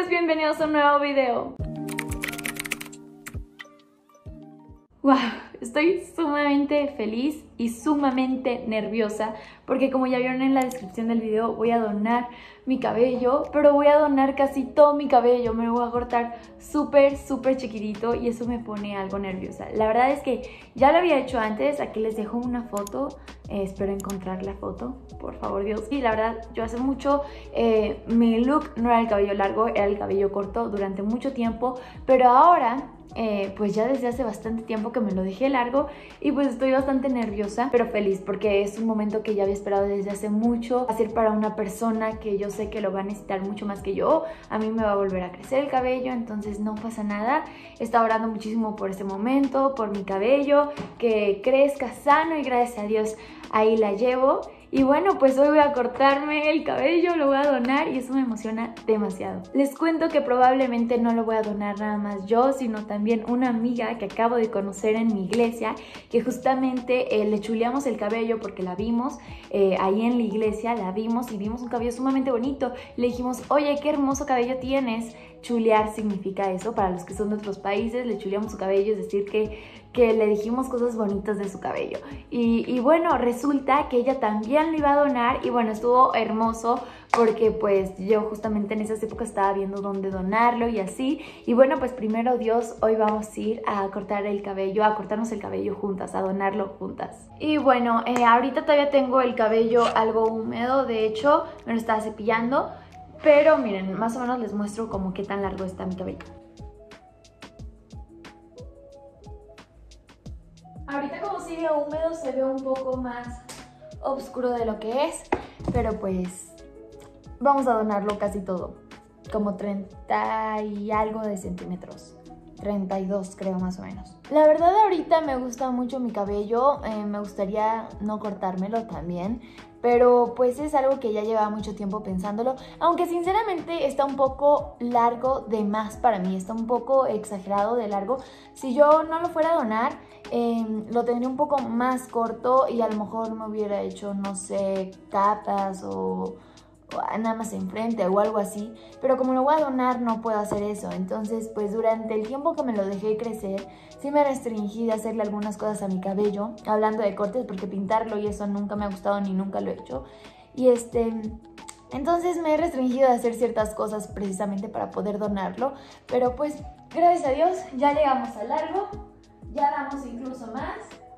chicos, bienvenidos a un nuevo video. Wow, estoy sumamente feliz y sumamente nerviosa porque como ya vieron en la descripción del video voy a donar mi cabello, pero voy a donar casi todo mi cabello, me lo voy a cortar súper chiquitito y eso me pone algo nerviosa. La verdad es que ya lo había hecho antes, aquí les dejo una foto, espero encontrar la foto, por favor Dios. Y la verdad, yo hace mucho, mi look no era el cabello largo, era el cabello corto durante mucho tiempo, pero ahora pues ya desde hace bastante tiempo que me lo dejé largo y pues estoy bastante nerviosa pero feliz porque es un momento que ya había esperado desde hace mucho, hacer para una persona que yo sé que lo va a necesitar mucho más que yo. A mí me va a volver a crecer el cabello, entonces no pasa nada. He estado orando muchísimo por ese momento, por mi cabello, que crezca sano y gracias a Dios ahí la llevo. Y bueno, pues hoy voy a cortarme el cabello, lo voy a donar y eso me emociona demasiado. Les cuento que probablemente no lo voy a donar nada más yo, sino también una amiga que acabo de conocer en mi iglesia, que justamente le chuleamos el cabello porque la vimos ahí en la iglesia, la vimos y vimos un cabello sumamente bonito. Le dijimos, oye, qué hermoso cabello tienes. Chulear significa eso, para los que son de otros países, le chuleamos su cabello, es decir que le dijimos cosas bonitas de su cabello. Y bueno, resulta que ella también lo iba a donar y bueno, estuvo hermoso porque pues yo justamente en esas épocas estaba viendo dónde donarlo y así. Y bueno, pues primero Dios, hoy vamos a ir a cortar el cabello, a cortarnos el cabello juntas, a donarlo juntas. Y bueno, ahorita todavía tengo el cabello algo húmedo, de hecho me lo estaba cepillando. Pero miren, más o menos les muestro como qué tan largo está mi cabello. Ahorita como sigue húmedo se ve un poco más oscuro de lo que es, pero pues vamos a donarlo casi todo, como 30 y algo de centímetros. 32 creo más o menos. La verdad ahorita me gusta mucho mi cabello, me gustaría no cortármelo también, pero pues es algo que ya llevaba mucho tiempo pensándolo, aunque sinceramente está un poco largo de más para mí, está un poco exagerado de largo. Si yo no lo fuera a donar, lo tendría un poco más corto y a lo mejor me hubiera hecho, no sé, capas o nada más enfrente o algo así, pero como lo voy a donar no puedo hacer eso. Entonces pues durante el tiempo que me lo dejé crecer sí me restringí de hacerle algunas cosas a mi cabello, hablando de cortes, porque pintarlo y eso nunca me ha gustado ni nunca lo he hecho. Y entonces me he restringido de hacer ciertas cosas precisamente para poder donarlo, pero pues gracias a Dios ya llegamos al largo, ya damos incluso más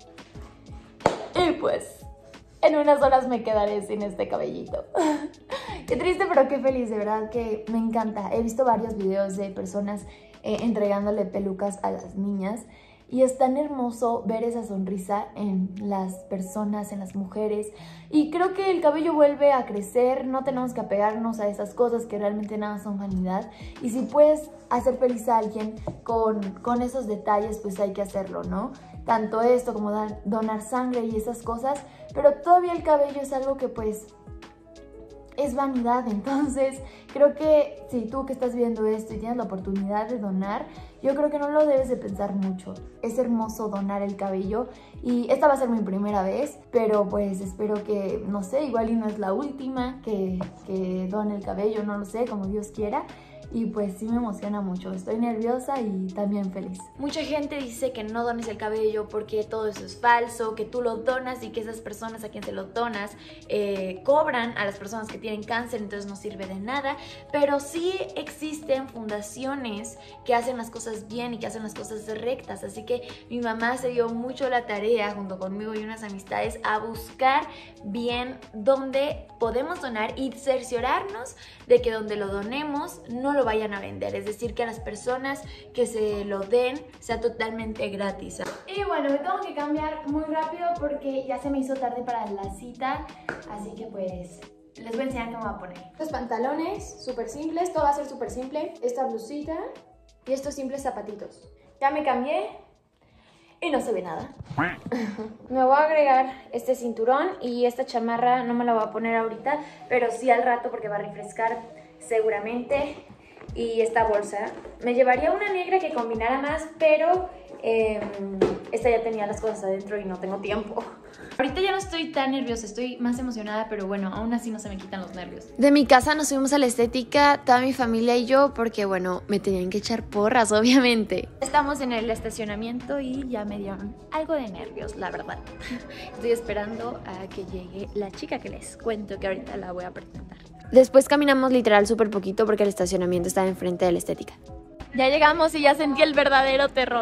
y pues en unas horas me quedaré sin este cabellito. Qué triste, pero qué feliz, de verdad que me encanta. He visto varios videos de personas entregándole pelucas a las niñas y es tan hermoso ver esa sonrisa en las personas, en las mujeres. Y creo que el cabello vuelve a crecer, no tenemos que apegarnos a esas cosas que realmente nada son vanidad. Y si puedes hacer feliz a alguien con esos detalles, pues hay que hacerlo, ¿no? Tanto esto como donar sangre y esas cosas, pero todavía el cabello es algo que pues es vanidad. Entonces creo que si tú que estás viendo esto y tienes la oportunidad de donar, yo creo que no lo debes de pensar mucho. Es hermoso donar el cabello y esta va a ser mi primera vez, pero pues espero que, no sé, igual y no es la última que done el cabello, no lo sé, como Dios quiera. Y pues sí me emociona mucho, estoy nerviosa y también feliz. Mucha gente dice que no dones el cabello porque todo eso es falso, que tú lo donas y que esas personas a quien se lo donas cobran a las personas que tienen cáncer, entonces no sirve de nada. Pero sí existen fundaciones que hacen las cosas bien y que hacen las cosas rectas, así que mi mamá se dio mucho la tarea junto conmigo y unas amistades a buscar bien dónde podemos donar y cerciorarnos de que donde lo donemos no lo vayan a vender, es decir, que a las personas que se lo den sea totalmente gratis. Y bueno, me tengo que cambiar muy rápido porque ya se me hizo tarde para la cita, así que pues les voy a enseñar qué me voy a poner. Estos pantalones súper simples, todo va a ser súper simple, esta blusita y estos simples zapatitos. Ya me cambié y no se ve nada. Me voy a agregar este cinturón y esta chamarra no me la voy a poner ahorita, pero sí al rato porque va a refrescar seguramente. Y esta bolsa, me llevaría una negra que combinara más, pero esta ya tenía las cosas adentro y no tengo tiempo. Ahorita ya no estoy tan nerviosa, estoy más emocionada, pero bueno, aún así no se me quitan los nervios. De mi casa nos fuimos a la estética, toda mi familia y yo, porque bueno, me tenían que echar porras, obviamente. Estamos en el estacionamiento y ya me dieron algo de nervios, la verdad. Estoy esperando a que llegue la chica que les cuento, que ahorita la voy a presentar. Después caminamos literal súper poquito porque el estacionamiento estaba enfrente de la estética. Ya llegamos y ya sentí el verdadero terror.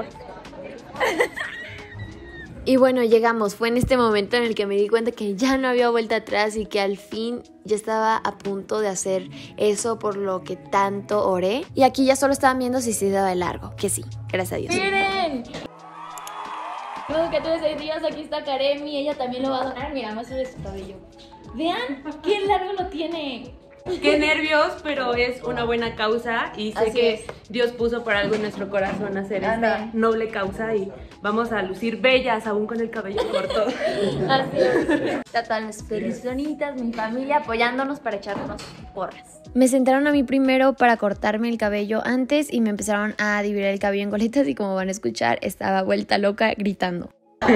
Y bueno, llegamos. Fue en este momento en el que me di cuenta que ya no había vuelta atrás y que al fin ya estaba a punto de hacer eso por lo que tanto oré. Y aquí ya solo estaban viendo si se daba de largo. Que sí, gracias a Dios. ¡Miren! Luego que 13 días, aquí está Karemi, ella también lo va a donar. Mira, más sobre su cabello. Vean qué largo lo tiene. Qué nervios, pero es una buena causa y sé Así que es. Dios puso por algo en nuestro corazón hacer Amén. esta noble causa y vamos a lucir bellas aún con el cabello corto. Así es. Está todas las personitas, mi familia apoyándonos para echarnos porras. Me sentaron a mí primero para cortarme el cabello antes y me empezaron a dividir el cabello en colitas y como van a escuchar, estaba vuelta loca gritando.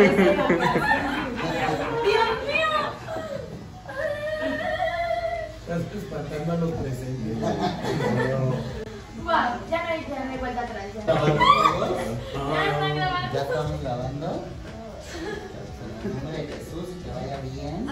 Estás espantando a los presentes. Wow, ya no hay vuelta atrás. Ya están grabando. Ya estamos grabando. En el nombre de Jesús, que vaya bien.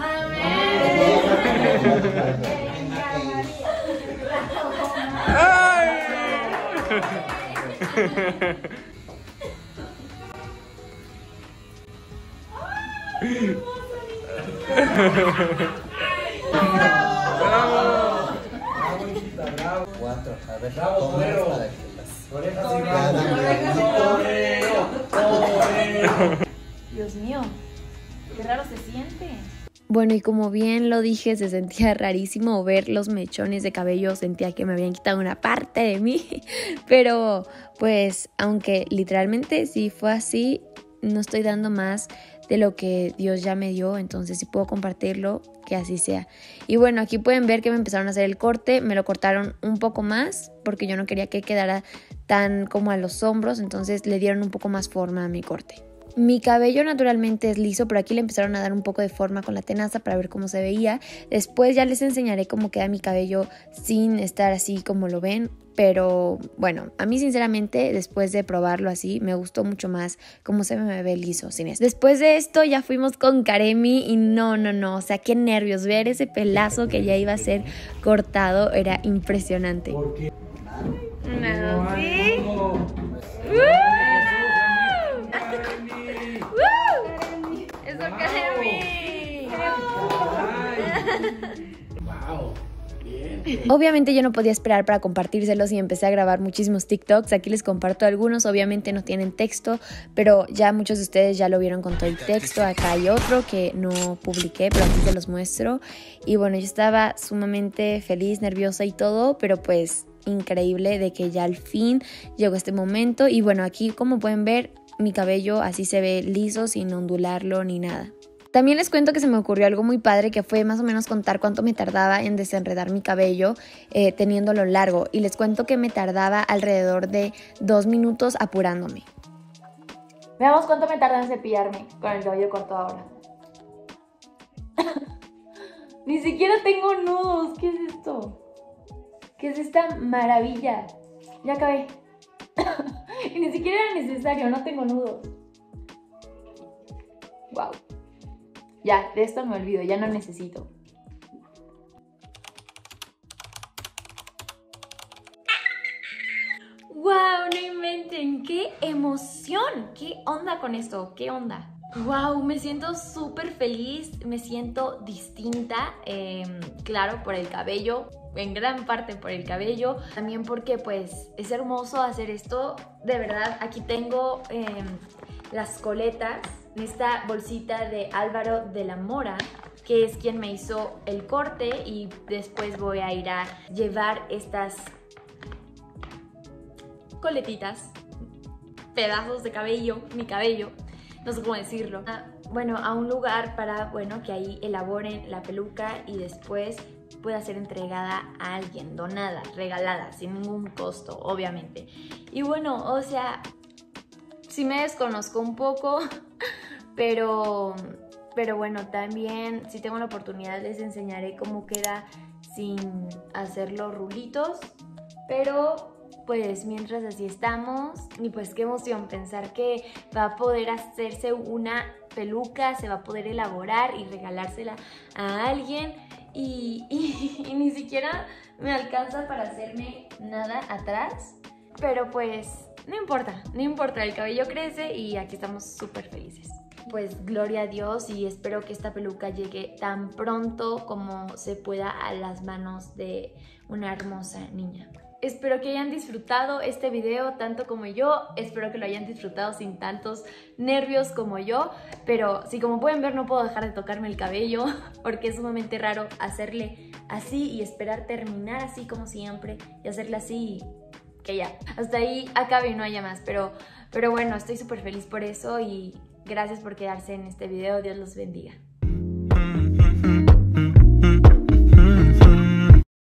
Bravo, hijita, bravo. 4. A ver, Bravo, ¿cómo es torero. para que las... Orejas y brazos. Torero. Dios mío, qué raro se siente. Bueno, y como bien lo dije, se sentía rarísimo ver los mechones de cabello, sentía que me habían quitado una parte de mí, pero pues aunque literalmente sí fue así, no estoy dando más de lo que Dios ya me dio, entonces si puedo compartirlo, que así sea. Y bueno, aquí pueden ver que me empezaron a hacer el corte, me lo cortaron un poco más porque yo no quería que quedara tan como a los hombros, entonces le dieron un poco más forma a mi corte. Mi cabello naturalmente es liso, pero aquí le empezaron a dar un poco de forma con la tenaza para ver cómo se veía. Después ya les enseñaré cómo queda mi cabello sin estar así como lo ven. Pero bueno, a mí sinceramente después de probarlo así me gustó mucho más cómo se me ve liso sin esto. Después de esto ya fuimos con Karemi y no, o sea, qué nervios. Ver ese pelazo que ya iba a ser cortado era impresionante. ¿Por qué? No, sí. Eso, Karemi. Wow. Bien. Obviamente yo no podía esperar para compartírselos y empecé a grabar muchísimos TikToks. Aquí les comparto algunos, obviamente no tienen texto, pero ya muchos de ustedes ya lo vieron con todo el texto. Acá hay otro que no publiqué, pero aquí se los muestro. Y bueno, yo estaba sumamente feliz, nerviosa y todo, pero pues increíble de que ya al fin llegó este momento. Y bueno, aquí como pueden ver, mi cabello así se ve liso, sin ondularlo ni nada. También les cuento que se me ocurrió algo muy padre, que fue más o menos contar cuánto me tardaba en desenredar mi cabello teniéndolo largo. Y les cuento que me tardaba alrededor de 2 minutos apurándome. Veamos cuánto me tarda en cepillarme con el cabello corto ahora. Ni siquiera tengo nudos. ¿Qué es esto? ¿Qué es esta maravilla? Ya acabé. Y ni siquiera era necesario, no tengo nudos. Wow. Ya, de esto me olvido, ya no necesito. ¡Wow! No inventen, ¡qué emoción! ¿Qué onda con esto? ¿Qué onda? ¡Wow! Me siento súper feliz, me siento distinta, claro, por el cabello, en gran parte por el cabello, también porque pues es hermoso hacer esto, de verdad. Aquí tengo las coletas en esta bolsita de Álvaro de la Mora, que es quien me hizo el corte, y después voy a ir a llevar estas coletitas, pedazos de cabello, mi cabello, no sé cómo decirlo, bueno, a un lugar para, bueno, que ahí elaboren la peluca y después pueda ser entregada a alguien, donada, regalada, sin ningún costo, obviamente. Y bueno, o sea, sí me desconozco un poco, pero bueno, también si tengo la oportunidad les enseñaré cómo queda sin hacer los rulitos, pero pues mientras así estamos, y pues qué emoción pensar que va a poder hacerse una peluca, se va a poder elaborar y regalársela a alguien y ni siquiera me alcanza para hacerme nada atrás, pero pues no importa, el cabello crece y aquí estamos súper felices. Pues gloria a Dios y espero que esta peluca llegue tan pronto como se pueda a las manos de una hermosa niña. Espero que hayan disfrutado este video tanto como yo, espero que lo hayan disfrutado sin tantos nervios como yo, pero sí, como pueden ver no puedo dejar de tocarme el cabello porque es sumamente raro hacerle así y esperar terminar así como siempre y hacerle así y que ya, hasta ahí acabe y no haya más, pero bueno, estoy súper feliz por eso y gracias por quedarse en este video, Dios los bendiga.